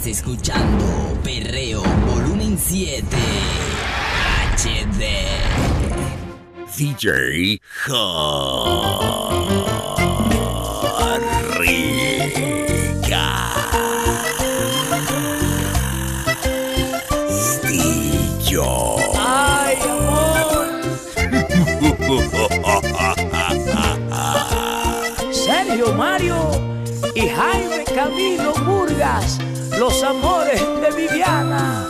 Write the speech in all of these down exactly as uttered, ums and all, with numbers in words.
escuchando Perreo Volumen siete H D. D J Jorrica Stillo. Ay, amor. Sergio Mario y Jaime Camilo Murgas, los amores de Viviana.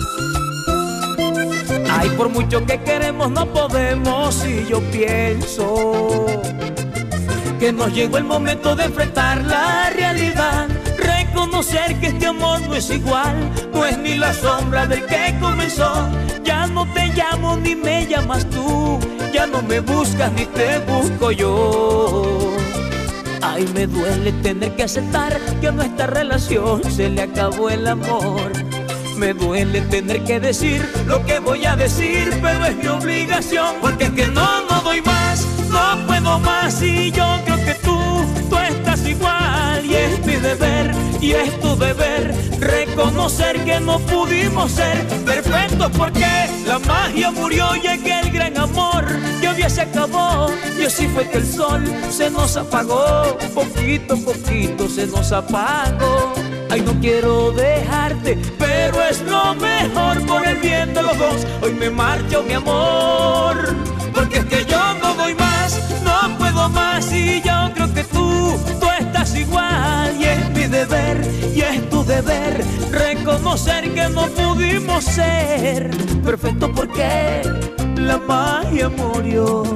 Ay, por mucho que queremos no podemos, y yo pienso que nos llegó el momento de enfrentar la realidad, reconocer que este amor no es igual, no es ni la sombra del que comenzó. Ya no te llamo ni me llamas tú, ya no me buscas ni te busco yo. Ay, me duele tener que aceptar que a nuestra relación se le acabó el amor. Me duele tener que decir lo que voy a decir, pero es mi obligación, porque es que no, no doy más, no puedo más, y yo creo que tú, tú estás igual, y es mi deber, y es tu deber, reconocer que no pudimos ser perfectos, porque la magia murió y aquel gran amor que hoy día se acabó, y así fue que el sol se nos apagó, poquito a poquito se nos apagó. Ay, no quiero dejarte, pero es lo mejor por el bien de los dos. Hoy me marcho, mi amor, porque es que yo no doy más, no puedo más, y yo creo que tú, tú estás igual, y es mi deber, y es tu deber, reconocer que no pudimos ser perfectos porque la magia murió.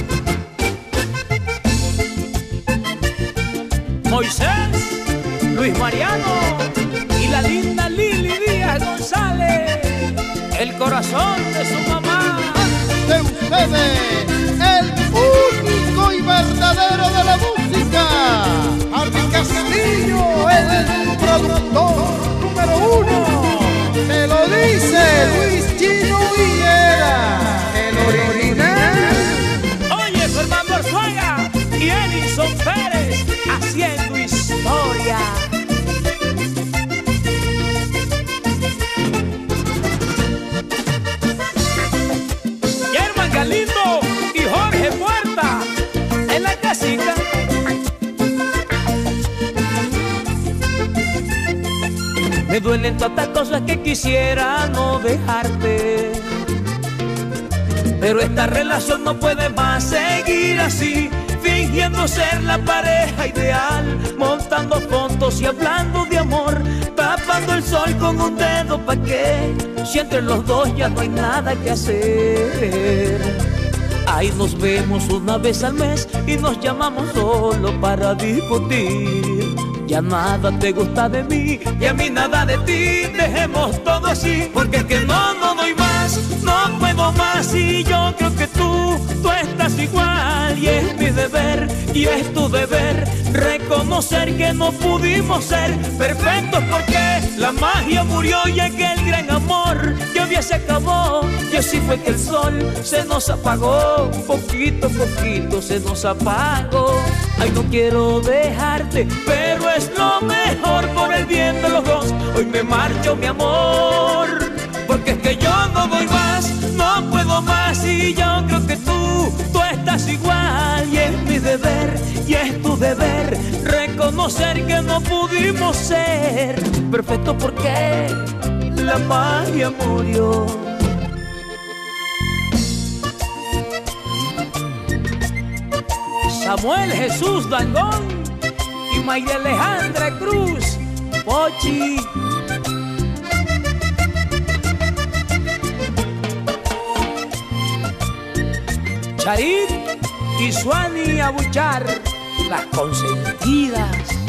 Moisés, Luis Mariano y la linda Lili Díaz González, el corazón de su mamá. De ustedes, el único y verdadero de la música, Harvey Castillo, el productor número uno. Te lo dice Luis Chino Villera, el original. Oye, Fernando Arzuaga y Edison Pérez haciendo historia. Germán Galindo y Jorge Puerta en la casita. Me duelen tantas cosas que quisiera no dejarte, pero esta relación no puede más seguir así, fingiendo ser la pareja ideal, montando fotos y hablando de amor, tapando el sol con un dedo. ¿Pa' qué? Si entre los dos ya no hay nada que hacer. Ahí nos vemos una vez al mes y nos llamamos solo para discutir. Ya nada te gusta de mí y a mí nada de ti, dejemos todo así, porque es que no, no doy más, no puedo más, y yo creo que tú, tú estás igual, y es mi deber, y es tu deber, reconocer que no pudimos ser perfectos porque la magia murió y aquel gran amor que hoy día se acabó, y así fue que el sol se nos apagó, poquito a poquito se nos apagó. Ay, no quiero dejarte, pero es lo mejor por el bien de los dos. Hoy me marcho, mi amor, porque es que yo no doy más, no puedo más, y yo creo que tú, tú estás igual, y es mi deber, y es tu deber, reconocer que no pudimos ser perfectos porque la magia murió. Samuel Jesús Dangón y María Alejandra Cruz Pochi. Charit y Suani Abuchar, las consentidas.